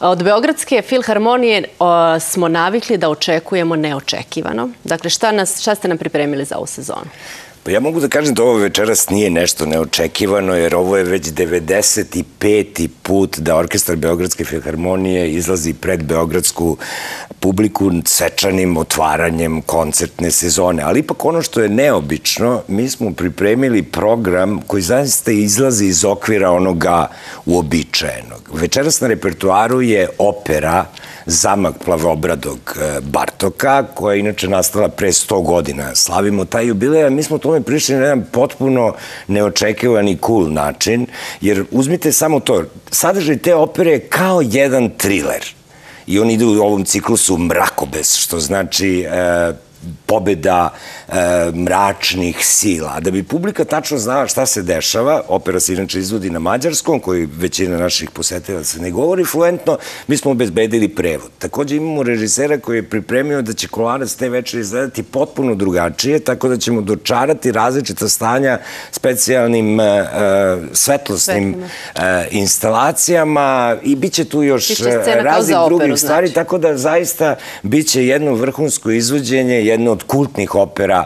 Od Beogradske filharmonije smo navikli da očekujemo neočekivano. Dakle, šta ste nam pripremili za ovu sezonu? Pa ja mogu da kažem da ovo večeras nije nešto neočekivano, jer ovo je već 95. put da Orkestar Beogradske filharmonije izlazi pred beogradsku publiku svečanim otvaranjem koncertne sezone. Ali ipak ono što je neobično, mi smo pripremili program koji zaista izlazi iz okvira onoga uobičajenog. Večeras na repertuaru je opera Zamak Plavobradog Bartoka, koja je inače nastala pre 100 godina. Slavimo taj jubilej, a mi smo tome prišli na jedan potpuno neočekivan i cool način, jer uzmite samo to, sadržaj te opere je kao jedan triler. I on ide u ovom ciklusu mrakobes, što znači pobeda mračnih sila. Da bi publika tačno znala šta se dešava, opera se inače izvodi na mađarskom, koji većina naših posetilaca ne govori fluentno, mi smo obezbedili prevod. Takođe imamo režisera koji je pripremio da će Kolarac te večeri izgledati potpuno drugačije, tako da ćemo dočarati različita stanja specijalnim svetlosnim instalacijama i bit će tu još raznih drugih stvari, tako da zaista bit će jedno vrhunsko izvođenje, jedno od kultnih opera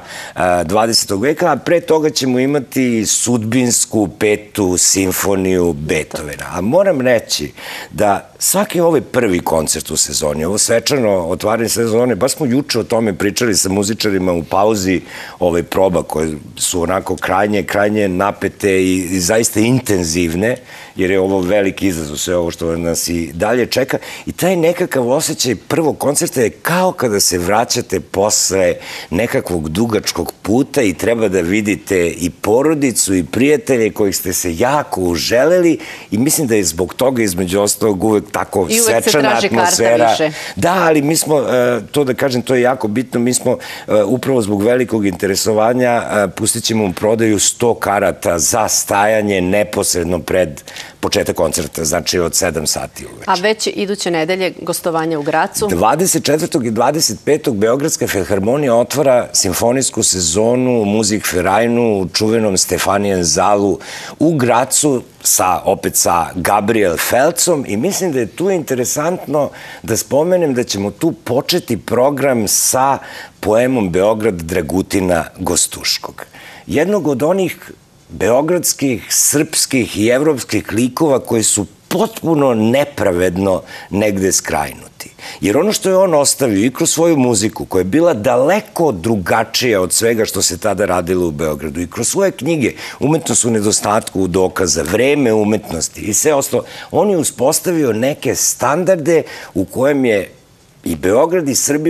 20. veka, a pre toga ćemo imati sudbinsku petu simfoniju Beethovena. A moram reći da svaki ovaj prvi koncert u sezoni, ovo svečano otvaranje sezone, baš smo juče o tome pričali sa muzičarima u pauzi proba koje su onako krajnje napete i zaista intenzivne, jer je ovo veliki izazov, sve ovo što nas i dalje čeka. I taj nekakav osjećaj prvog koncerta je kao kada se vraćate posle nekakvog dugačkog puta i treba da vidite i porodicu i prijatelje kojih ste se jako uželeli i mislim da je zbog toga između ostalog uvek tako svečana atmosfera. Da, ali mi smo, to da kažem, to je jako bitno, mi smo upravo zbog velikog interesovanja pustit ćemo u prodaju 100 karata za stajanje neposredno pred početak koncerta, znači od 7 sati uveče. A već iduće nedelje gostovanje u Gracu? 24. i 25. Beogradska filharmonija otvara simfonijsku sezonu u Musikvereinu u čuvenom Stefanijen zalu u Gracu, opet sa Gabriel Felcom, i mislim da je tu interesantno da spomenem da ćemo tu početi program sa poemom Beograd Dragutina Gostuškog. Jednog od onih beogradskih, srpskih i evropskih likova koji su potpuno nepravedno negde skrajnuti. Jer ono što je on ostavio i kroz svoju muziku, koja je bila daleko drugačija od svega što se tada radilo u Beogradu, i kroz svoje knjige Umetnost u nedostatku dokaza, Vreme umetnosti i sve ostalo, on je uspostavio neke standarde u kojem je i Beograd i Srbija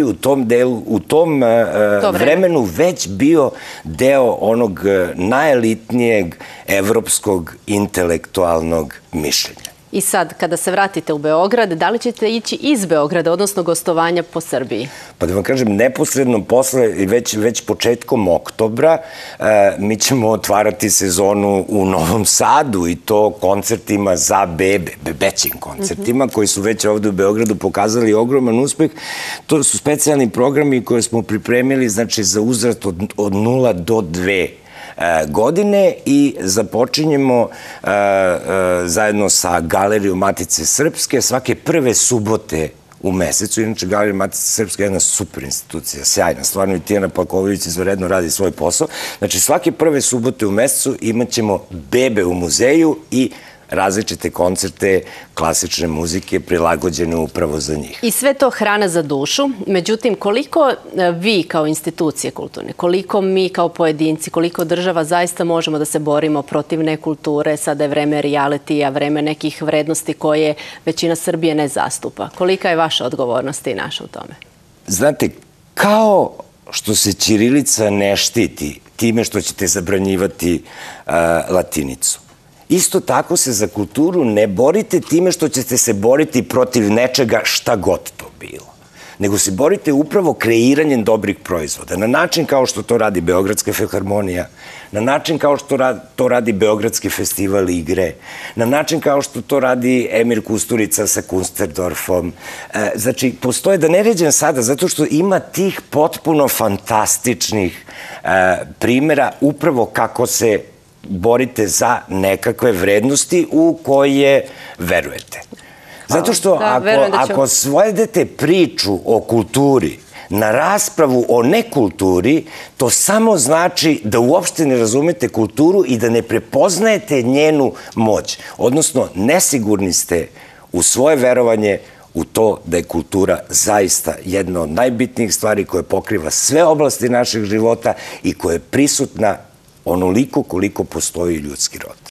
u tom vremenu već bio deo onog najelitnijeg evropskog intelektualnog mišljenja. I sad, kada se vratite u Beograd, da li ćete ići iz Beograda, odnosno gostovanja po Srbiji? Pa da vam kažem, neposredno posle, već početkom oktobra, mi ćemo otvarati sezonu u Novom Sadu i to koncertima za bebe, bebećim koncertima, koji su već ovde u Beogradu pokazali ogroman uspeh. To su specijalni programi koje smo pripremili, znači, za uzrast od 0 do 2 godine i započinjemo zajedno sa Galerijom Matice Srpske svake prve subote u mesecu. Inače, Galerija Matice Srpske je jedna super institucija, sjajna, stvarno, i Tijana Plaković izvanredno radi svoj posao. Znači, svake prve subote u mesecu imat ćemo bebe u muzeju i različite koncerte klasične muzike prilagođene upravo za njih. I sve to hrana za dušu. Međutim, koliko vi kao institucije kulturne, koliko mi kao pojedinci, koliko država zaista možemo da se borimo protiv nekulture, sada je vreme realitija, vreme nekih vrednosti koje većina Srbije ne zastupa. Kolika je vaša odgovornost i naša u tome? Znate, kao što se ćirilica ne štiti time što ćete zabranjivati latinicu, isto tako se za kulturu ne borite time što ćete se boriti protiv nečega, šta god to bilo, nego se borite upravo kreiranjem dobrih proizvoda, na način kao što to radi Beogradska filharmonija, na način kao što to radi Beogradski festival igre, na način kao što to radi Emir Kusturica sa Kunsterdorfom. Znači, postoje, da ne ređem sada, zato što ima tih potpuno fantastičnih primjera upravo kako se borite za nekakve vrednosti u koje verujete. Zato što ako svedete priču o kulturi na raspravu o nekulturi, to samo znači da uopšte ne razumete kulturu i da ne prepoznajete njenu moć. Odnosno, nesigurni ste u svoje verovanje u to da je kultura zaista jedna od najbitnijih stvari koja pokriva sve oblasti našeg života i koja je prisutna onoliko koliko postoji ljudski rod.